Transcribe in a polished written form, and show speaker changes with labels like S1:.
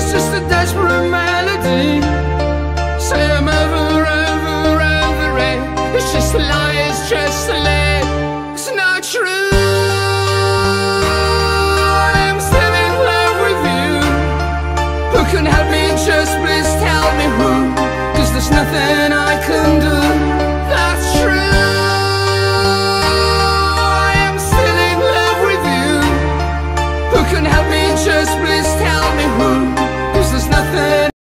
S1: It's just a desperate melody. Say I'm over, over, over it. It's just a lie, it's just a lie. It's not true. I'm still in love with you. Who can help me? Just please tell me who. 'Cause there's nothing I can do. That's true. I am still in love with you. Who can help me? Just please tell me who.